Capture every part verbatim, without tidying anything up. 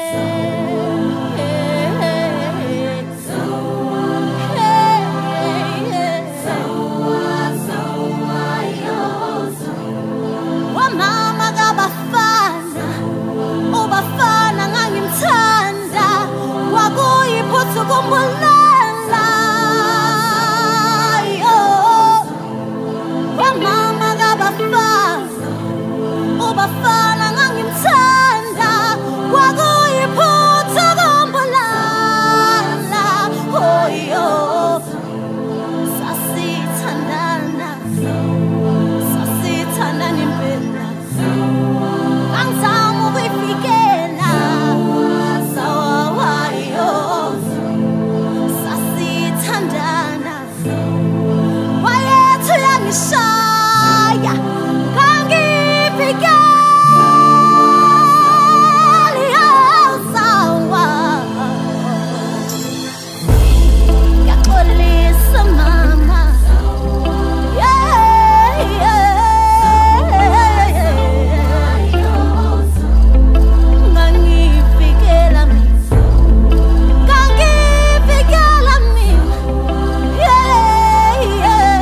Wamama kaBafana, uBafana ngangimthanda, kwakuyiphutha ukumbulela. Wamama kaBafana, uBafana ngangimthanda, kwakuyiphutha ukumbulela. Oh yo, sasithandana, sasithandana impela, angizama ukuyifikela. Sawawayo, sasithandana, wayethu yangishaya, kangifikela. Sawa, yaxolisa mama, yeah, yeah, ngangifikela mina, kangifikela mina, yeah, yeah,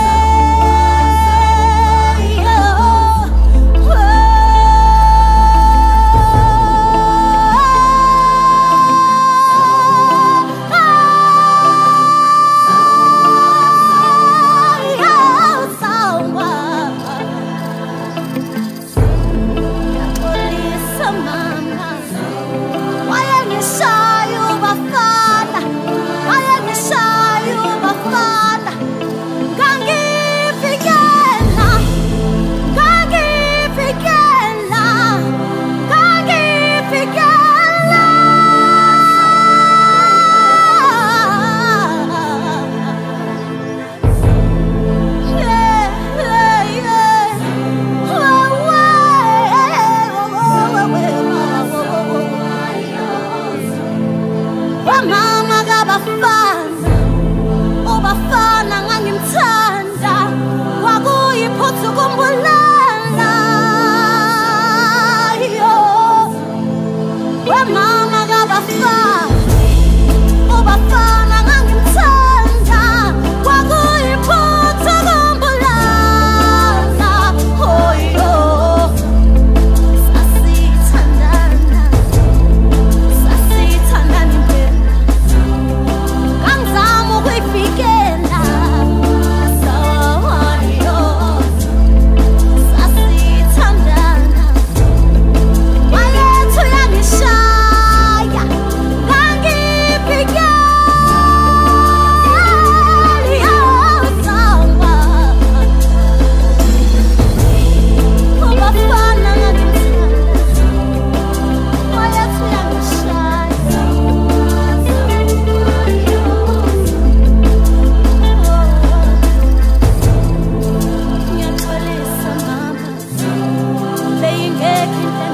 Wamama kaBafana, uBafana ngangimthanda, kwakuyiphutha ukumbulela. Wamama kaBafana, uBafana ngangimthanda, kwakuyiphutha ukumbulela. Oh yo, sasithandana, sasithandana impela, angizama ukuyifikela. Sawawayo, sasithandana, wayethu yangishaya, kangifikela. Sawa, uBafana ngangimthanda, wayethu yangishaya. Ngiyaxolisa mama, beyingekho into